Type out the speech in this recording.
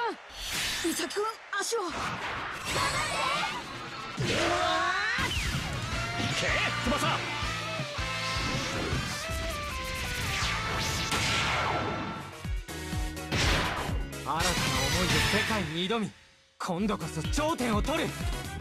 伊崎くん、足を。頑張って。いけ翼。新たな思いで世界に挑み、今度こそ頂点を取る。